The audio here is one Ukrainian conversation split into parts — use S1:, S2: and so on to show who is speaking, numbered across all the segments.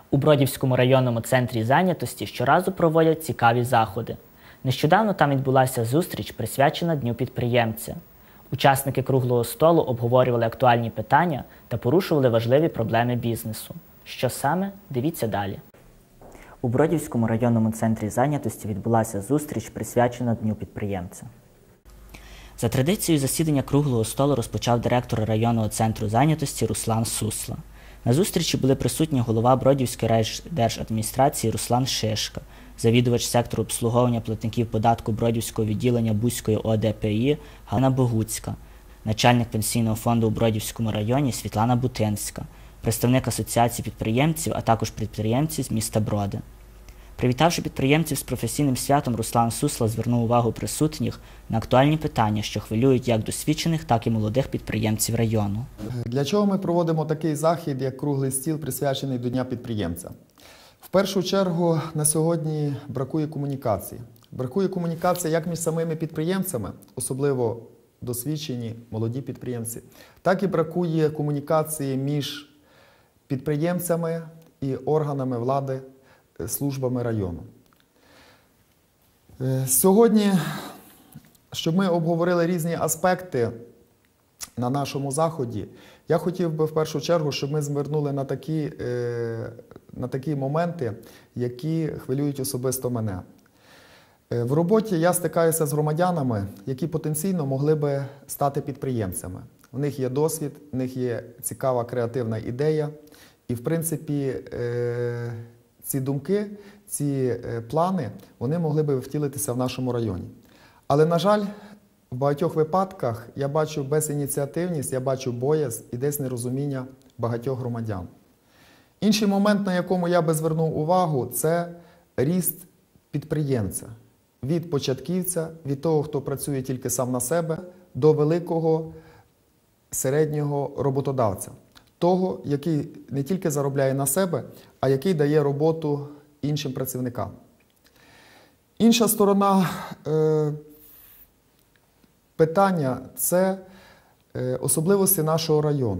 S1: У Бродівському районному центрі зайнятості щоразу проводять цікаві заходи. Нещодавно там відбулася зустріч, присвячена Дню підприємця. Учасники круглого столу обговорювали актуальні питання та порушували важливі проблеми бізнесу. Що саме? Дивіться далі. У Бродівському районному центрі зайнятості відбулася зустріч, присвячена Дню підприємця. За традицією засідання круглого столу розпочав директор районного центру зайнятості Руслан Сусла. На зустрічі були присутні голова Бродівської райдержадміністрації Руслан Шишка, завідувач сектору обслуговування платників податку Бродівського відділення Буської ОДПІ Галина Богуцька, начальник пенсійного фонду у Бродівському районі Світлана Бутинська, представник Асоціації підприємців, а також підприємці з міста Броди. Привітавши підприємців з професійним святом, Руслан Сусла звернув увагу присутніх на актуальні питання, що хвилюють як досвідчених, так і молодих підприємців району.
S2: Для чого ми проводимо такий захід, як круглий стіл, присвячений до Дня підприємця? В першу чергу на сьогодні бракує комунікації. Бракує комунікації як між самими підприємцями, особливо досвідчені молоді підприємці, так і бракує комунікації між підприємцями і органами влади, службами району. Сьогодні, щоб ми обговорили різні аспекти на нашому заході, я хотів би в першу чергу, щоб ми звернули на такі моменти, які хвилюють особисто мене. В роботі я стикаюся з громадянами, які потенційно могли би стати підприємцями. В них є досвід, в них є цікава креативна ідея. І, в принципі, ці думки, ці плани, вони могли би втілитися в нашому районі. Але, на жаль, в багатьох випадках я бачу безініціативність, я бачу боязнь і десь нерозуміння багатьох громадян. Інший момент, на якому я би звернув увагу, це ріст підприємця. Від початківця, від того, хто працює тільки сам на себе, до великого середнього роботодавця. Того, який не тільки заробляє на себе, а який дає роботу іншим працівникам. Інша сторона питання – це особливості нашого району.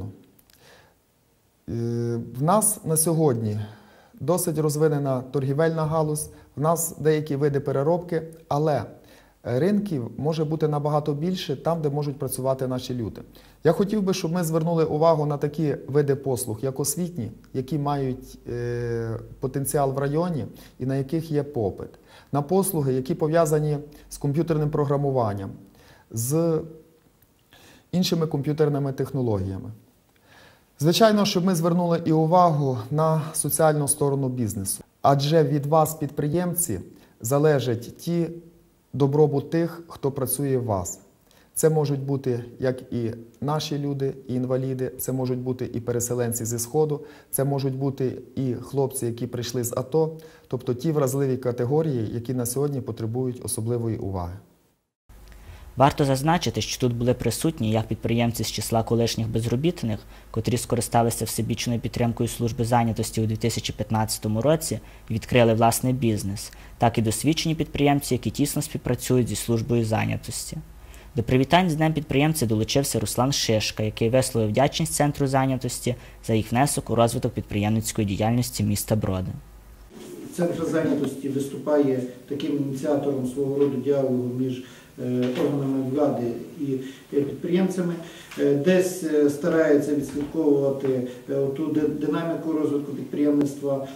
S2: В нас на сьогодні досить розвинена торгівельна галузь, в нас деякі види переробки, але ринків може бути набагато більше там, де можуть працювати наші люди. Я хотів би, щоб ми звернули увагу на такі види послуг, як освітні, які мають потенціал в районі і на яких є попит. На послуги, які пов'язані з комп'ютерним програмуванням, з іншими комп'ютерними технологіями. Звичайно, щоб ми звернули і увагу на соціальну сторону бізнесу. Адже від вас, підприємці, залежить добробут тих, хто працює в вас. Це можуть бути як і наші люди, і інваліди, це можуть бути і переселенці зі Сходу, це можуть бути і хлопці, які прийшли з АТО, тобто ті вразливі категорії, які на сьогодні потребують особливої уваги.
S1: Варто зазначити, що тут були присутні як підприємці з числа колишніх безробітних, котрі скористалися всебічною підтримкою служби зайнятості у 2015 році і відкрили власний бізнес, так і досвідчені підприємці, які тісно співпрацюють зі службою зайнятості. До привітань з Днем підприємця долучився Руслан Шишка, який висловив вдячність Центру зайнятості за їх внесок у розвиток підприємницької діяльності міста Броди.
S3: Центр зайнятості виступає таким ініціатором свого роду діалогу між органами влади і підприємцями, десь старається відслідковувати ту динаміку розвитку підприємництва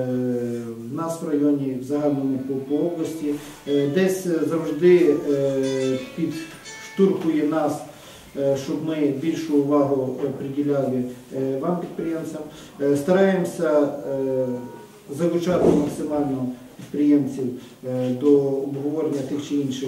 S3: в нас в районі, в загальному по області, десь завжди підштурхує нас, щоб ми більшу увагу приділяли вам, підприємцям. Стараємося залучати максимально підприємців до обговорення тих чи інших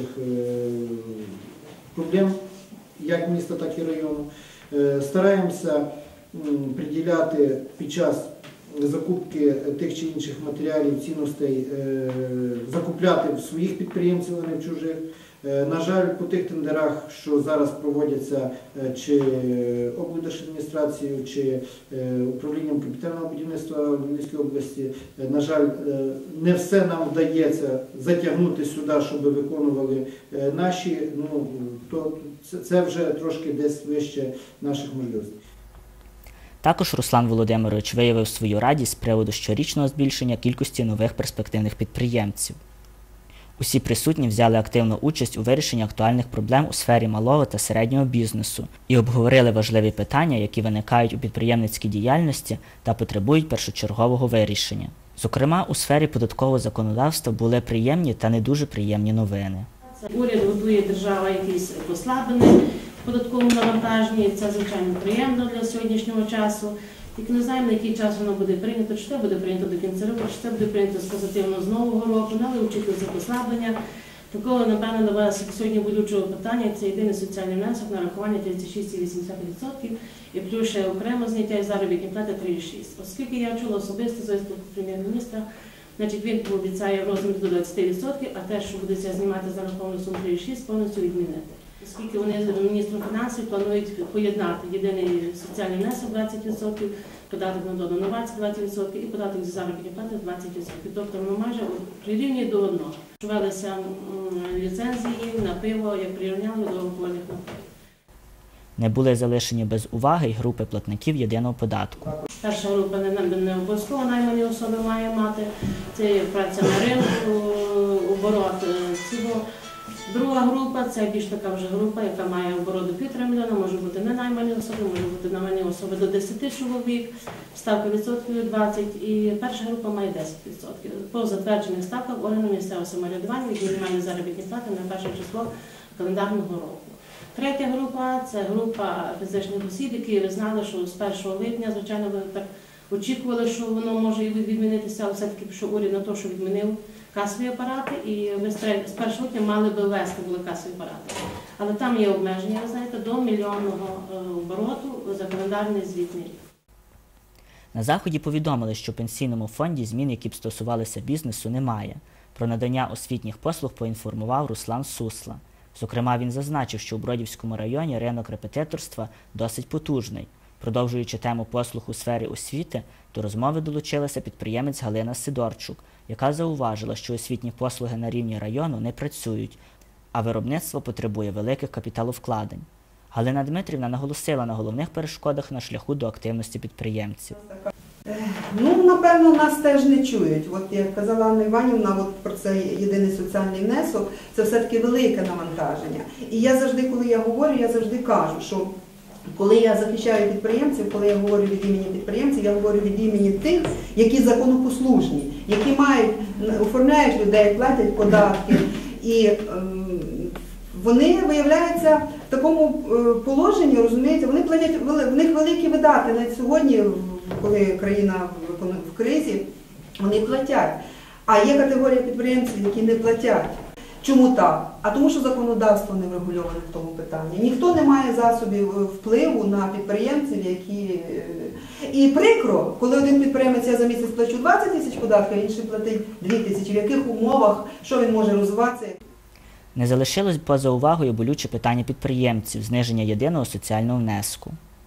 S3: проблем, як міста, так і району. Стараємося приділяти під час закупки тих чи інших матеріалів, цінностей, закупляти в своїх підприємців, а не в чужих. На жаль, по тих тендерах, що зараз проводяться чи облдержадміністрацією, чи управлінням капітального будівництва в Львівській області, на жаль, не все нам вдається затягнути сюди, щоб виконували наші, то це вже трошки десь вище наших можливостей.
S1: Також Руслан Володимирович виявив свою радість з приводу щорічного збільшення кількості нових перспективних підприємців. Усі присутні взяли активну участь у вирішенні актуальних проблем у сфері малого та середнього бізнесу і обговорили важливі питання, які виникають у підприємницькій діяльності та потребують першочергового вирішення. Зокрема, у сфері податкового законодавства були приємні та не дуже приємні новини.
S4: Уряд готує, держава якісь послаблення в податковому навантаженні, це, звичайно, приємно для сьогоднішнього часу. Тільки не знаємо, на який час воно буде прийнято, чи це буде прийнято до кінця року, чи це буде прийнято з позитивного з нового року, але очікується послаблення. Такого, напевно, до вас сьогодні болючого питання – це єдиний соціальний внесок на рахування 36,80% і плюс ще окремо зняття із заробітної плати 3,6%. Оскільки я чула особисто з виступу прем'єр-міністра, значить він обіцяє розмір до 20%, а те, що буде знімати за рахунок сум 3,6%, повністю відмінити. Оскільки вони з міністром фінансів планують поєднати єдиний соціальний внесок 20%, податок на додану 20% і податок за заробітні плати 20%. Тобто воно майже прирівнює до одного. Ввелися ліцензії на пиво, як прирівняли до алкогольних напоїв.
S1: Не були залишені без уваги й групи платників єдиного податку.
S4: Перша група не обов'язково наймані особи має мати, це праця на ринку, оборот цього. Друга група – це більш така вже група, яка має оборот до 1,5 мільйона, може бути не наймані особи, може бути наймані особи до 10 чоловік, ставка відсотків 20%, і перша група має 10%. По затверджених ставках органу місцевого самоврядування від мінімальної заробітної плати на перше число календарного року. Третя група – це група фізичних осіб, які ви знали, що з 1 липня, звичайно, ви так очікували, що воно може відмінитися, але все-таки пішов уряд на те, що відмінив касові апарати, і ви з 1 липня мали би ввести були касові апарати. Але там є обмеження, ви знаєте, до мільйонного обороту за календарний звітний рік.
S1: На Заході повідомили, що в пенсійному фонді змін, які б стосувалися бізнесу, немає. Про надання освітніх послуг поінформував Руслан Сусла. Зокрема, він зазначив, що у Бродівському районі ринок репетиторства досить потужний. Продовжуючи тему послуг у сфері освіти, до розмови долучилася підприємець Галина Сидорчук, яка зауважила, що освітні послуги на рівні району не працюють, а виробництво потребує великих капіталовкладень. Галина Дмитрівна наголосила на головних перешкодах на шляху до активності підприємців.
S5: Напевно, нас теж не чують. От як казала Анна Іванівна, про цей єдиний соціальний внесок, це все-таки велике навантаження. І я завжди, коли я говорю, я завжди кажу, що коли я захищаю підприємців, коли я говорю від імені підприємців, я говорю від імені тих, які законопослушні, які оформляють людей, платять податки. І вони виявляються в такому положенні, розумієте, вони платять, в них великі видатки. Навіть сьогодні, коли країна в кризі, вони платять. А є категорія підприємців, які не платять. Чому так? А тому, що законодавство не врегульоване в тому питанні. Ніхто не має засобів впливу на підприємців, які... І прикро, коли один підприємець, я за місяць плачу 20 тисяч податків, а інший платить 2 тисячі. В яких умовах, що він може розвиватися?
S1: Не залишилось поза увагою болюче питання підприємців – зниження єдиного соціального внеску.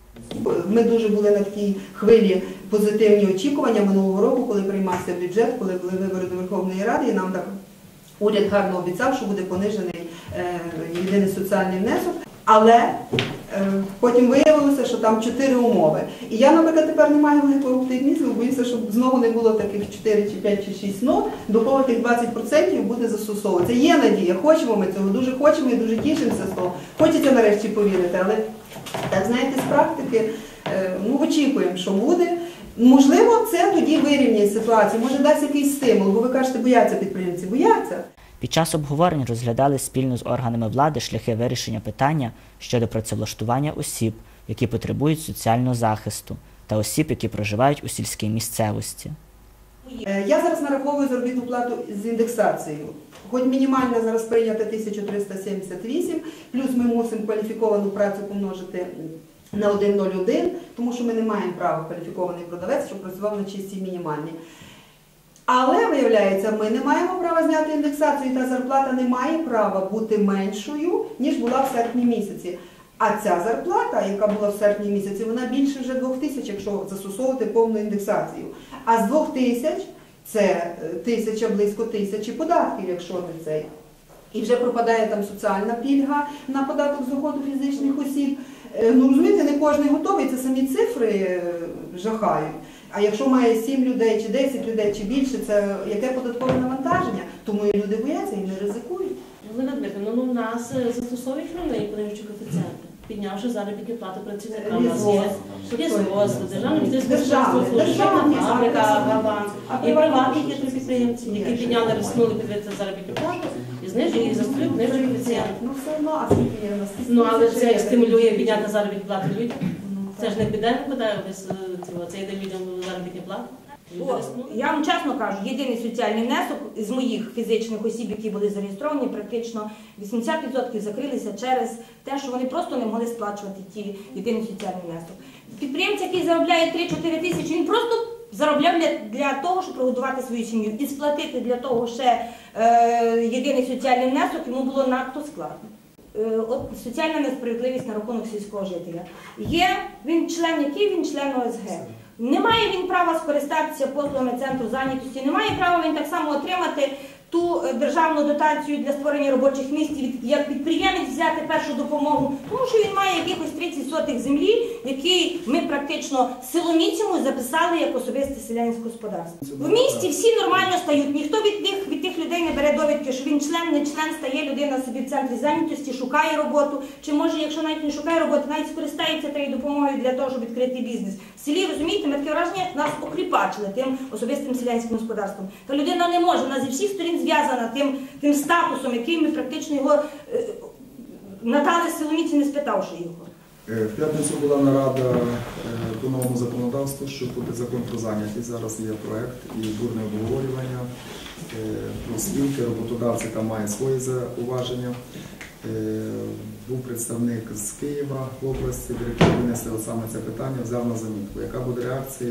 S5: Ми дуже були на такій хвилі позитивні очікування минулого року, коли приймався бюджет, коли були вибори до Верховної Ради, і нам так уряд гарно обіцяв, що буде понижений єдиний соціальний внесок. Але потім виявилося, що там 4 умови. І я, наприклад, тепер не маю великого оптимізму, боюся, щоб знову не було таких 4, чи 5, чи 6 «но», до кого тих 20% буде застосовуватися. Є надія, хочемо ми цього, дуже хочемо і дуже тішимося з того. Хочеться нарешті повірити, але, так знаєте, з практики, очікуємо, що буде. Можливо, це тоді вирівняє ситуацію, може дасть якийсь стимул, бо ви кажете, бояться підприємці, бояться.
S1: Під час обговорень розглядали спільно з органами влади шляхи вирішення питання щодо працевлаштування осіб, які потребують соціального захисту, та осіб, які проживають у сільській місцевості.
S5: Я зараз нараховую заробітну плату з індексацією. Хоч мінімальна зараз прийнята 1378, плюс ми мусимо кваліфіковану працю помножити на 1,01, тому що ми не маємо права кваліфікований продавець, щоб працював на чистій мінімальній. Але, виявляється, ми не маємо права зняти індексацію, і та зарплата не має права бути меншою, ніж була в серпні місяці. А ця зарплата, яка була в серпні місяці, вона більше вже 2000, якщо застосовувати повну індексацію. А з 2000 це близько 1000 податків, якщо не цей. І вже пропадає там соціальна пільга на податок з доходу фізичних осіб. Розумієте, не кожен готовий, це самі цифри. цифри жахають. А якщо має 7 людей, чи 10 людей, чи більше, це яке податкове навантаження? Тому і люди бояться і не ризикують.
S4: Галина Дмитрівна, ну у нас застосовують рівнені подивчі коефіцієнти, піднявши заробітні плати працівникам. У нас є лісгосп, державне державна фабрика, Агаванс, і приватні підприємці, які підняли, розсунули підвищити заробітну плату і знижують, і застосують нижчий коефіцієнт.
S5: Ну все одно, а скільки є у нас?
S4: Ну, але це як стимулює підняти заробітні плати людям. Це ж не піде нікуди, це йде людям заробітні плати.
S6: Я вам чесно кажу, єдиний соціальний внесок з моїх фізичних осіб, які були зареєстровані, практично 80% закрилися через те, що вони просто не могли сплачувати ті єдиний соціальний внесок. Підприємець, який заробляє 3-4 тисячі, він просто заробляв для того, щоб прогодувати свою сім'ю. І сплатити для того ще єдиний соціальний внесок йому було надто складно. От соціальна несправедливість на рахунок сільського жителя. Є він член, який він член ОСГ. Не має він права скористатися послугами центру зайнятості, не має права він так само отримати ту державну дотацію для створення робочих місць, як підприємець взяти першу допомогу, тому що він має якихось 30 сотих землі, який ми практично силоміцями записали як особисте селянське господарство. В місті всі нормально стають, ніхто від тих людей не бере довідки, що він член, не член, стає людина собі в центрі зайнятості, шукає роботу, чи може, якщо навіть не шукає роботи, навіть скористається тією допомогою для того, щоб відкрити бізнес. В селі, розумієте, ми таке враження, нас окріпачили тим особистим селянським господарством. Та людина не може, вона зі всіх сторін зв'язана тим статусом, який ми практично його надали силоміці, не спитавши його.
S2: В п'ятницю була нарада по новому законодавству, що буде закон про зайнятість. Зараз є проєкт і бурне обговорювання. Профспілки, роботодавці там мають свої зауваження. Був представник з Києва в області, директор винесли саме це питання, взяв на замітку. Яка буде реакція?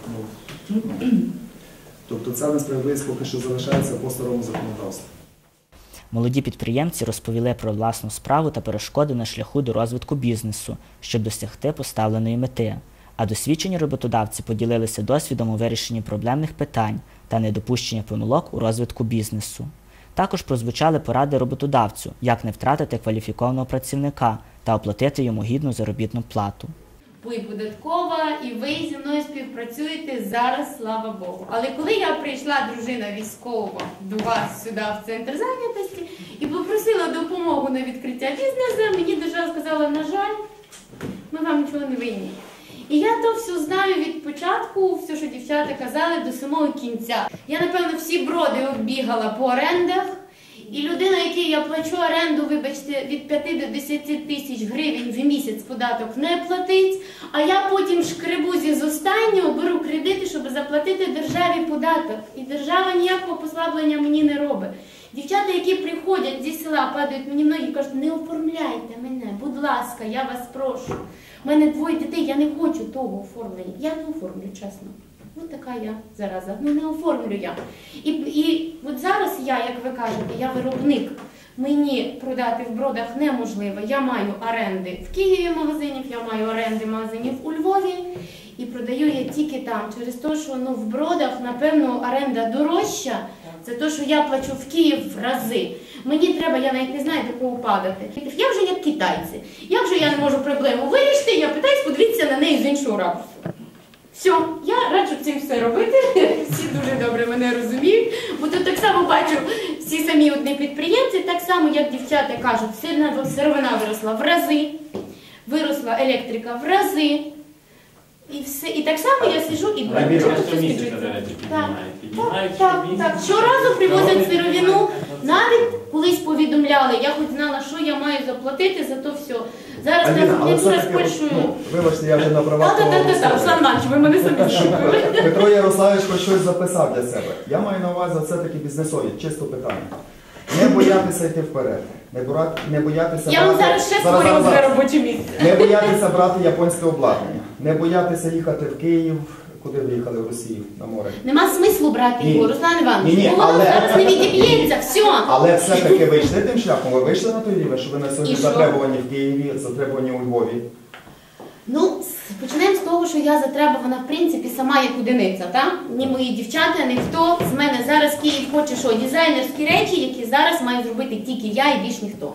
S2: Тобто ця несправедливість поки що залишається по старому законодавству.
S1: Молоді підприємці розповіли про власну справу та перешкоди на шляху до розвитку бізнесу, щоб досягти поставленої мети. А досвідчені роботодавці поділилися досвідом у вирішенні проблемних питань та недопущення помилок у розвитку бізнесу. Також прозвучали поради роботодавцю, як не втратити кваліфікованого працівника та оплатити йому гідну заробітну плату.
S7: Ви податкова, і ви зі мною співпрацюєте зараз, слава Богу. Але коли я прийшла, дружина військова, до вас сюди в центр зайнятості і попросила допомогу на відкриття бізнесу, мені держава сказала, на жаль, ми вам нічого не винні. І я то все знаю від початку, все, що дівчата казали, до самого кінця. Я, напевно, всі броди оббігала по орендах. І людина, якій я плачу оренду, вибачте, від 5 до 10 тисяч гривень в місяць податок не платить, а я потім шкребу з останнього, беру кредити, щоб заплатити державі податок. І держава ніякого послаблення мені не робить. Дівчата, які приходять зі села, падають мені в ноги і кажуть, не оформляйте мене, будь ласка, я вас прошу. У мене 2 дітей, я не хочу того оформлення. Я не оформлю, чесно. Ну, така я зараза. Ну, не оформлю я. І от зараз я, як ви кажете, я виробник. Мені продати в Бродах неможливо. Я маю оренди в Києві магазинів, я маю оренди магазинів у Львові. І продаю я тільки там. Через те, що в Бродах, напевно, оренда дорожча. Це те, що я плачу в Київ в рази. Мені треба, я навіть не знаю, до кого падати. Я вже як китайці. Як же я не можу проблему вирішити, я питаюсь, подивіться на неї з іншого ракурсу. Все, я раджу цим все робити, всі дуже добре мене розуміють, бо тут так само бачу всі самі одні підприємці, так само, як дівчата кажуть, сировина виросла в рази, виросла електрика в рази, і все. І так само я сиджу і так, щоразу привозять сировину, навіть колись повідомляли, я хоч знала, що я маю заплатити за то все. Зараз я з Польщею.
S2: Вибачте, я вже на правах.
S7: Так, Руслан Іванович, ви мене самі шукали.
S2: Петро Ярославович хоч щось записав для себе. Я маю на увазі все-таки бізнесові, чисто питання. Не боятися йти вперед. Не боятися
S7: Я вам зараз ще створюю своє робоче місце.
S2: Не боятися брати японське обладнання. Не боятися їхати в Київ, куди ви їхали, в Росію, на море.
S7: Нема смислу брати його, Руслан Іванович.
S2: Ні,
S7: воно зараз не відіб'ється, все.
S2: Але все-таки ви йшли тим шляхом, ви вийшли на той рівень, що ви на сьогодні затребувані в Києві, затребувані у Львові.
S7: Ну, почнемо з того, що я затребувана, в принципі, сама як одиниця, так? Ні мої дівчата, ніхто. З мене зараз Київ хоче що? Дизайнерські речі, які зараз маю зробити тільки я і більш ніхто.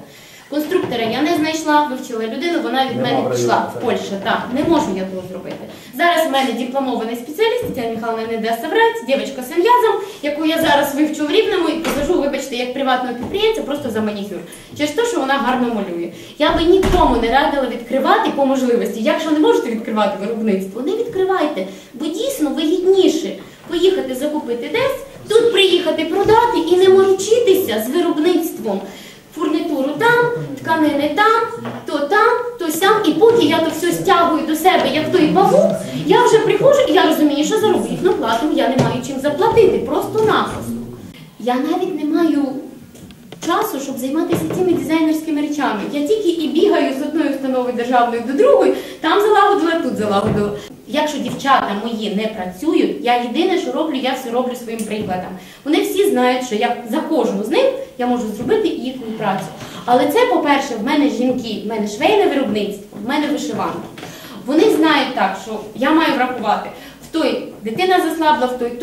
S7: Конструктора я не знайшла, вивчила людину, вона від мене пішла в Польщу. Так, не можу я того зробити. Зараз в мене дипломований спеціаліст, Тетяна Михайловна не дасть соврати, дівчинка з інв'язом, яку я зараз вивчу в Рівному і покажу, вибачте, як приватного підприємця, просто за манікюр. Через те, що вона гарно малює. Я би нікому не радила відкривати по можливості. Якщо не можете відкривати виробництво, не відкривайте, бо дійсно вигідніше поїхати закупити десь, тут приїхати продати і не морочитися з виробництвом. Фурнітуру там, тканини там, то сям. І поки я то все стягую до себе, як той павук, я вже приходжу і я розумію, що заробітну плату я не маю чим заплатити, просто-напросто. Я навіть не маю часу, щоб займатися цими дизайнерськими речами. Я тільки і бігаю з одної установи державної до другої, там залагодила, тут залагодила. Якщо дівчата мої не працюють, я єдине, що роблю, я все роблю своїм прикладом. Вони всі знають, що я за кожну з них я можу зробити їхню працю. Але це, по-перше, в мене жінки, в мене швейне виробництво, в мене вишиванка. Вони знають так, що я маю врахувати. В той дитина заслабла, в той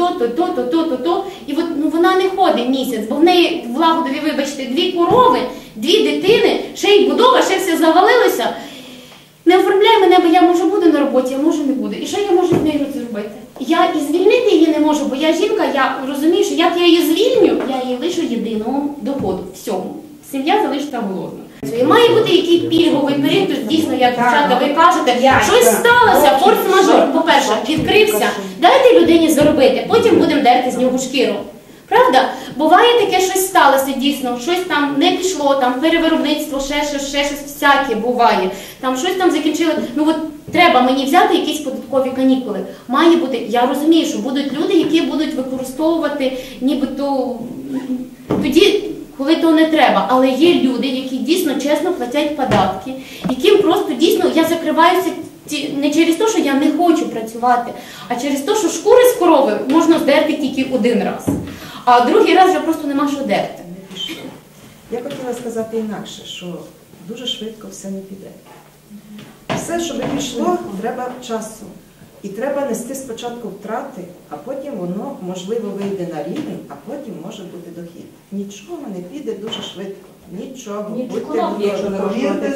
S7: то. І от, вона не ходить місяць, бо в неї в Лагодові, вибачте, 2 корови, 2 дитини, ще й будова, ще все завалилося. Не оформляй мене, бо я може буду на роботі, а може не буду. І що я можу з нею зробити? Я і звільнити її не можу, бо я жінка, я розумію, що як я її звільню, я її лишу єдиного доходу, всьому. Сім'я залишиться голодна. І має бути який пільговий період, тож дійсно, як дівчата, ви кажете, щось сталося, форс-мажор. По-перше, відкрився, дайте людині заробити, потім будемо дерти з нього шкіру. Правда? Буває таке, щось сталося дійсно, щось там не пішло, там перевиробництво, ще щось всяке буває. Там щось там закінчили. Треба мені взяти якісь податкові канікули. Має бути, я розумію, що будуть люди, які будуть використовувати нібито тоді, коли то не треба. Але є люди, які дійсно чесно платять податки, яким просто дійсно я закриваюся не через те, що я не хочу працювати, а через те, що шкури з корови можна здерти тільки один раз. А другий раз вже просто нема що дерти.
S8: Я хотіла сказати інакше, що дуже швидко все не піде. Все, щоб пішло, треба часу. І треба нести спочатку втрати, а потім воно, можливо, вийде на рівень, а потім може бути дохід. Нічого не піде дуже швидко. Нічого. Будьте
S6: Економія,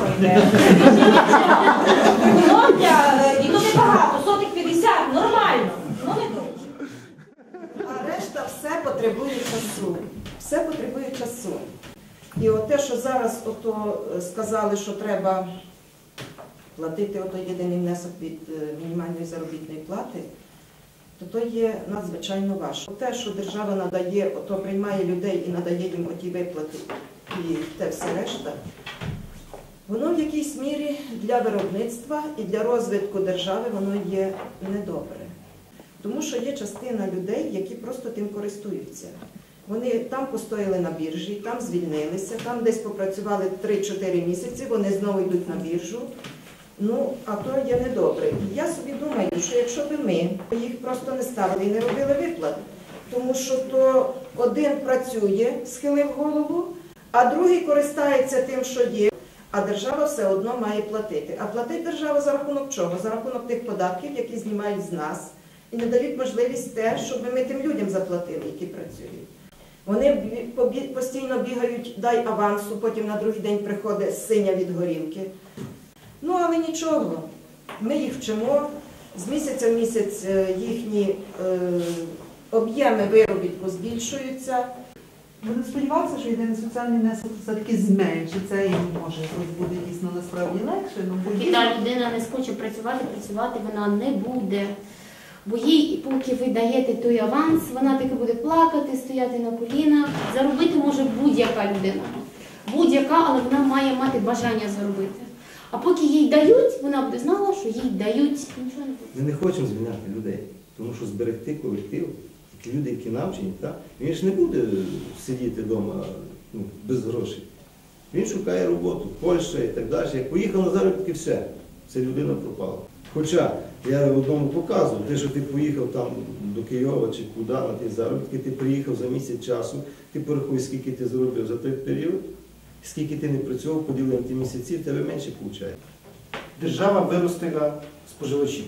S6: і то не багато, сотих 50, нормально, ну не дуже.
S8: А решта все потребує часу. Все потребує часу. І от те, що зараз сказали, що треба платити єдиний внесок від мінімальної заробітної плати, то є надзвичайно важко. Те, що держава надає, приймає людей і надає їм оті виплати і те все решта, воно в якійсь мірі для виробництва і для розвитку держави воно є недобре. Тому що є частина людей, які просто тим користуються. Вони там постояли на біржі, там звільнилися, там десь попрацювали 3-4 місяці, вони знову йдуть на біржу. А то є недобре. І я собі думаю, що якщо б ми їх просто не ставили і не робили виплат, тому що то один працює, схилив голову, а другий користається тим, що є, а держава все одно має платити. А платить держава за рахунок чого? За рахунок тих податків, які знімають з нас, і не дають можливість те, щоб ми тим людям заплатили, які працюють. Вони постійно бігають, дай авансу, потім на другий день приходить синя від горілки. Але нічого, ми їх вчимо, з місяця в місяць їхні об'єми виробітку збільшуються.
S5: Будемо сподіватися, що єдиний соціальний внесок все-таки зменшиться і може буде дійсно насправді легше.
S7: Поки та людина не схоче працювати вона не буде. Бо їй, поки ви даєте той аванс, вона таки буде плакати, стояти на колінах. Заробити може будь-яка людина. Будь-яка, але вона має мати бажання заробити. А поки їй дають, вона буде знала, що їй дають, нічого не буде.
S9: Ми не хочемо звільняти людей, тому що зберегти колектив, ті люди, які навчені, він ж не буде сидіти вдома без грошей. Він шукає роботу, Польща і так далі. Як поїхав на заробітки, все, ця людина пропала. Хоча я одному показую, те, що ти поїхав там до Києва чи куди на ті заробітки, ти приїхав за місяць часу, ти порахуй, скільки ти заробив за той період, скільки ти не працював, поділимо ті місяці, в тебе менше виходить.
S3: Держава виростила споживачів.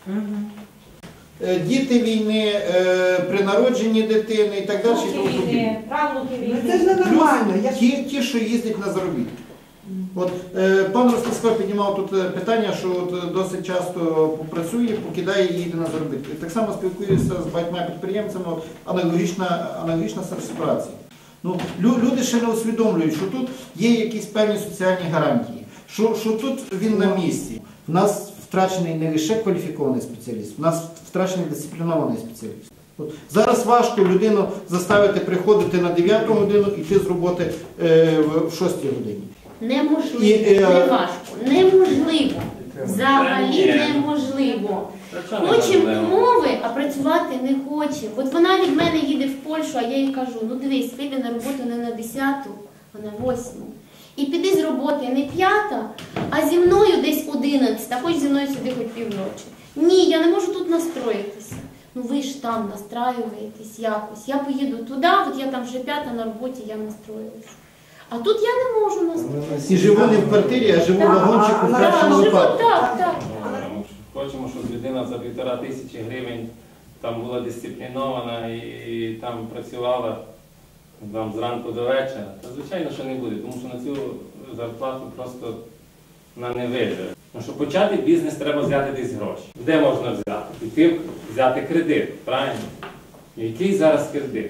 S3: Діти війни, при народженні дитини і так далі.
S6: Правнуки війни.
S5: Це ж ненормально.
S3: Ті, що їздять на заробітки. От пан Ростислав піднімав тут питання, що от досить часто працює, покидає і їде на заробітки. Так само спілкуюся з багатьма підприємцями, от, аналогічна ситуація. Ну, люди ще не усвідомлюють, що тут є якісь певні соціальні гарантії, що тут він на місці. У нас втрачений не лише кваліфікований спеціаліст, у нас втрачений дисциплінований спеціаліст. От, зараз важко людину заставити приходити на 9 годину і йти з роботи в 6 годині.
S7: Неможливо, не важко, неможливо. Взагалі неможливо. Хочемо умови, а працювати не хочемо. От вона від мене їде в Польщу, а я їй кажу, ну дивись, вийди на роботу не на 10-ту, а на 8-ту. І піди з роботи не 5-та, а зі мною десь 11-та, хоч зі мною сюди хоч півночі. Ні, я не можу тут настроїтися. Ну ви ж там настраюєтесь якось. Я поїду туди, от я там вже 5-та на роботі, я настроююся. А тут я не можу настроїтися.
S3: І живу не в квартирі, а живу в вагончику в кращому випадку.
S7: Так.
S10: Хочемо, щоб людина за 1500 гривень там була дисциплінована і там працювала там, зранку до вечора. Та звичайно, що не буде, тому що на цю зарплату просто вона не виживе. Ну, щоб почати бізнес, треба взяти десь гроші. Де можна взяти? Піти взяти кредит, правильно? І який зараз кредит?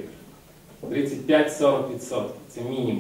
S10: 35-40%. Це мінімум.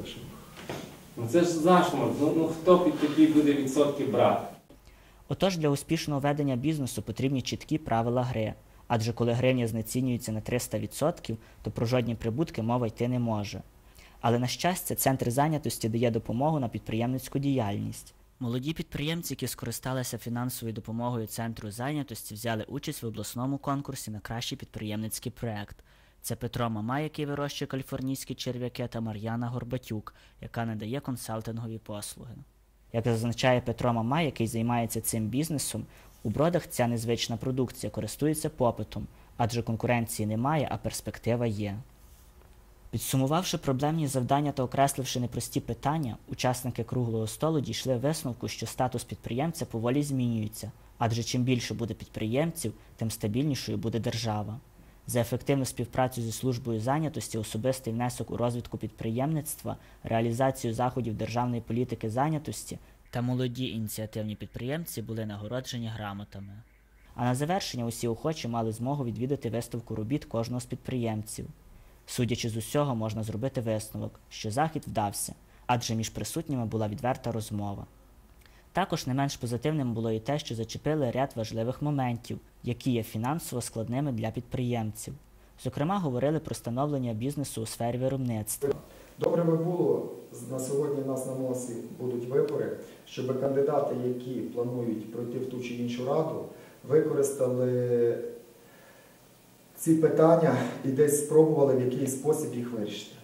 S10: Ну це ж зашморг. Ну хто під такі буде відсотки брати?
S1: Отож, для успішного ведення бізнесу потрібні чіткі правила гри. Адже коли гривня знецінюється на 300%, то про жодні прибутки мова йти не може. Але, на щастя, Центр зайнятості дає допомогу на підприємницьку діяльність. Молоді підприємці, які скористалися фінансовою допомогою Центру зайнятості, взяли участь в обласному конкурсі на кращий підприємницький проєкт. Це Петро Мамай, який вирощує каліфорнійські черв'яки, та Мар'яна Горбатюк, яка надає консалтингові послуги. Як зазначає Петро Мамай, який займається цим бізнесом, у Бродах ця незвична продукція користується попитом, адже конкуренції немає, а перспектива є. Підсумувавши проблемні завдання та окресливши непрості питання, учасники круглого столу дійшли висновку, що статус підприємця поволі змінюється, адже чим більше буде підприємців, тим стабільнішою буде держава. За ефективну співпрацю зі службою зайнятості, особистий внесок у розвитку підприємництва, реалізацію заходів державної політики зайнятості та молоді ініціативні підприємці були нагороджені грамотами. А на завершення усі охочі мали змогу відвідати виставку робіт кожного з підприємців. Судячи з усього, можна зробити висновок, що захід вдався, адже між присутніми була відверта розмова. Також не менш позитивним було і те, що зачепили ряд важливих моментів, які є фінансово складними для підприємців. Зокрема, говорили про становлення бізнесу у сфері виробництва.
S2: Добре би було, на сьогодні в нас на носі будуть вибори, щоб кандидати, які планують пройти в ту чи іншу раду, використали ці питання і десь спробували в якийсь спосіб їх вирішити.